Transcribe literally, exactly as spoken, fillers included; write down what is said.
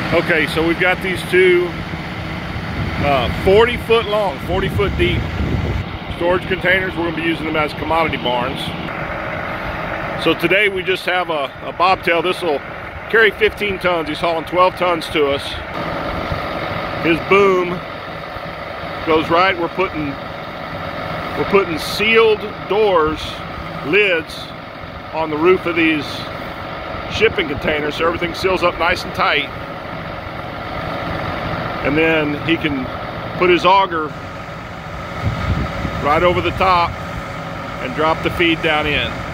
Okay, so we've got these two uh, forty foot long, forty foot deep storage containers. We're going to be using them as commodity barns. So today we just have a, a bobtail. This will carry fifteen tons. He's hauling twelve tons to us. His boom goes right. We're putting we're putting sealed doors, lids on the roof of these shipping containers so everything seals up nice and tight. And then he can put his auger right over the top and drop the feed down in.